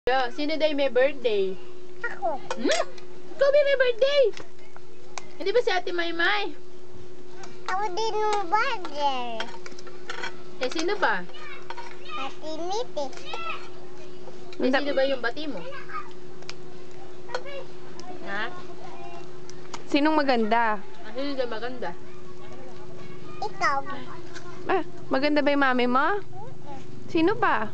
Sino day may birthday? Ako. Ikaw may birthday! Hindi ba si Ate Maymay? Ako din yung brother. Eh, sino ba? Ate Miti. Eh, sino ba yung bati mo? Ha? Sinong maganda? Sino ba maganda? Ikaw. Ah, maganda ba yung mami mo? Sino pa?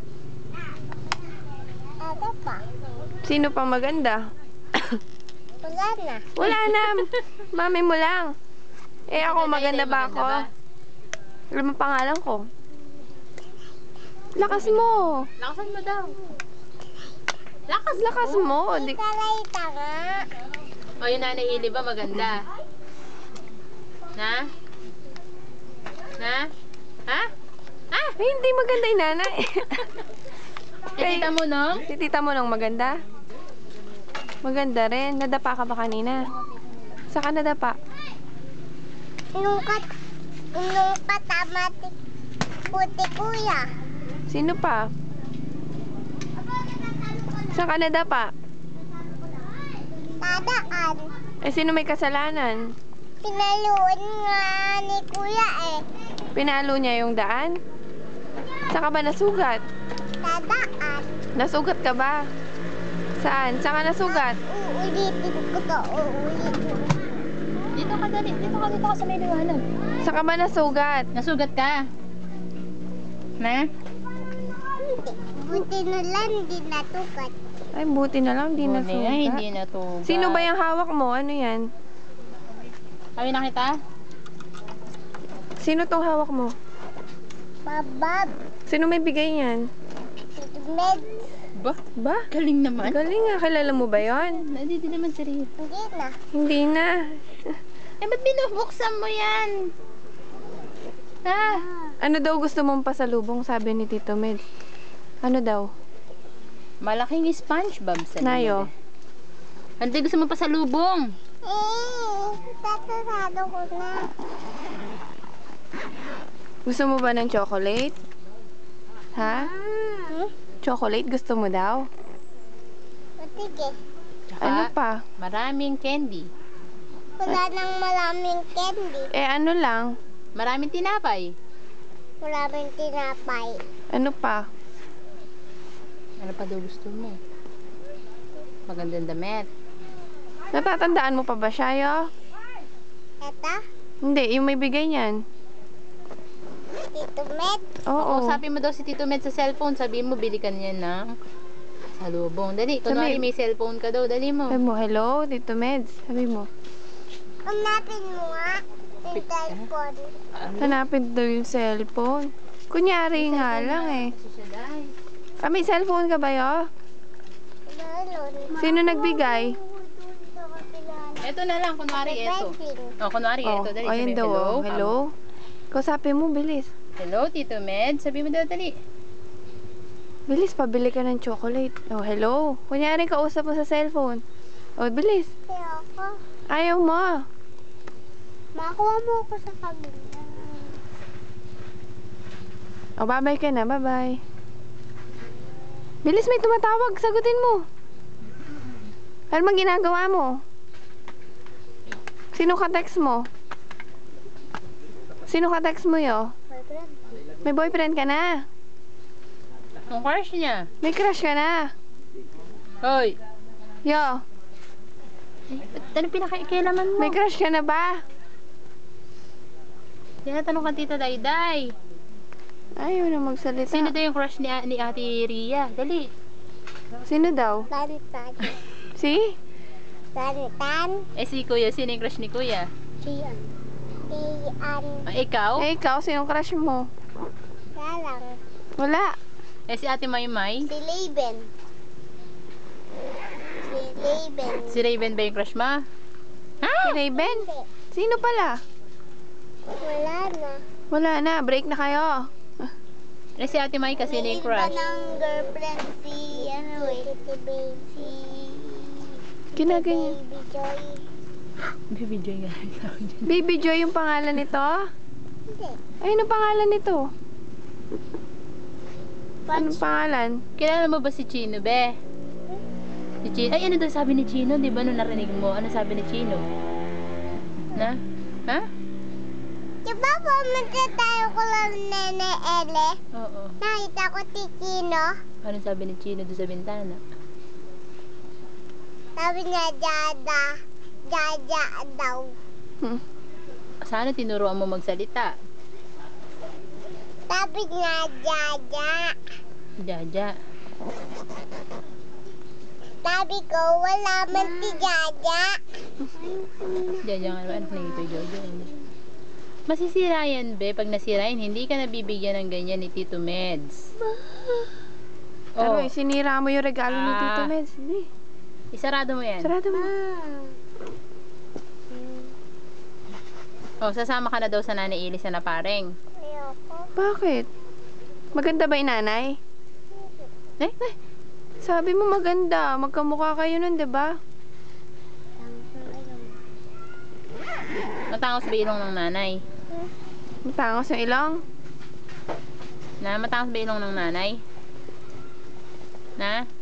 Ano pa? Sino pang maganda? Wala na. Wala na. Mami mo lang. Eh ako, maganda ba ako? Alam mo pangalan ko? Lakas mo. Lakasan mo daw. Lakas mo. Ikalayta nga. O, yung Nanay Ili ba maganda? Na? Na? Ha? Ha? Eh, hindi maganda yung nanay. Eh, tita mo nung? Si tita mo nang maganda? Maganda rin. Nadapa ka ba kanina? Saka nadapa? Nung katamatik puti kuya. Sino pa? Saan ka nadapa? Tadaan. Eh, sino may kasalanan? Pinaluan nga ni kuya eh. Pinalo niya yung daan? Saan ka ba nasugat? Tadaan. Nasugat ka ba? Saan? Saan ka nasugat? Uulitin ko to. Uulitin. Dito ka dali. Dito ka sa may liwanag. Saan ka ba nasugat? Nasugat ka? Na? Buti na lang di natukat. Ay, buti na lang, di Buti nga, nasugat. hindi natugat. Sino ba yung hawak mo? Ano yan? Kami na kita? Sino tong hawak mo? Babab. Sino may bigay yan? Med. Ba? Ba? Galing naman. Galing nga. Kilala mo ba yon? Hindi naman seryoso. Hindi na. Hindi na. Eh, ba't binubuksan mo yan? Ha? Ano daw gusto mong pasalubong, sabi ni Tito Med? Ano daw? Malaking SpongeBob sa Nayo. Ano gusto mo pasalubong? Tatarado ko na. Gusto mo ba ng chocolate? Ha? Chocolate gusto mo daw? Sige. Tsaka, Ano pa? maraming candy. Wala nang maraming candy. Eh, ano lang? Maraming tinapay. Maraming tinapay. Ano pa? Ano pa daw gusto mo? Magandang damit. Natatandaan mo pa ba siya, yo? Eto, Hindi, yung may bigay niyan. Tito Med. Oo. Sabi mo daw si Tito Med sa cellphone. Sabihin mo, bili ka niya ng salubong. Dali, kunwari may cellphone ka daw. Dali mo. Sabi mo, hello, Tito Meds. Sabi mo, Hanapin mo nga yung cellphone. hanapin daw yung cellphone. Kunyari nga lang eh. Ah, may cellphone ka ba, yo? Meron. Sino nagbigay? Ito na lang, kunwari ito. Oh, kunwari Oh, ito. Dali, ayun sabi, daw, hello. oh. Hello? Kausapin mo, bilis. Hello, Tito Med. Sabi mo daw, dali. Bilis, pabili ka ng chocolate. Oh, hello. Kunyari, kausap mo sa cellphone. Oh, bilis. Kaya ako, Ayaw mo. makuha mo ako sa kabila. Oh, bye-bye ka na. Bye-bye. Bilis, may tumatawag. Sagutin mo. Ano bang ginagawa mo? Sino ka-text mo? Sino ka-text mo, yo? May boyfriend ka na. Ang crush niya. May crush ka na. Hoy. Yo, Ano pinakaikilaman mo? may crush ka na ba? Tinatanong ka Tita Dayday. Ayaw na magsalita. Sino daw yung crush ni Ate Ria? Dali. Sino daw? Tantan. Si? Tantan. Eh si Kuya, sino yung crush ni Kuya? Siyan. Siyan. Ah, ikaw? Eh, ikaw, sinong crush mo? Salang. Wala. Eh si Ate Maymay? Si Laben. Si Laben. Si Raven ba yung crush mo? Si Raven? Sino pala? Wala na. Wala na, break na kayo. Eh si Ate May kasi na yung Iba crush. ng girlfriend si, ano eh, si Ginaganyan. Baby Joy. Baby Joy nga. Baby Joy yung pangalan nito? Hindi. Ay, anong pangalan nito? Anong pangalan? Kilala mo ba si Chino, be? Si Chino. Ay, ano daw sabi ni Chino? Di ba nung narinig mo? Ano sabi ni Chino? Na? Ha? Diba pumunta tayo ko lang Nene Ele? Oo. Nakita ko si Chino. Ano sabi ni Chino doon sa bintana? Sabi niya, Dada. Dada daw. Hmm. Sana tinuruan mo magsalita. Sabi niya, Dada. Jaja. Sabi ko, wala man si Dada. Jaja nga naman. Ano ito, Jojo? Masisira yan, be. Pag nasira yan, hindi ka nabibigyan ng ganyan ni Tito Meds. Ano eh, sinira mo yung regalo ni Tito Ah. Meds. Hindi. Isarado mo yan. Sarado mo. Oh, sasama ka na daw sa Nanay Ilis na pareng. Ayoko. Bakit? Maganda ba yung nanay? Eh, sabi mo maganda. Magkamukha kayo nun, diba? Matangos ba ilong ng nanay? Matangos yung ilong. Na, matangos ba ilong ng nanay? Na?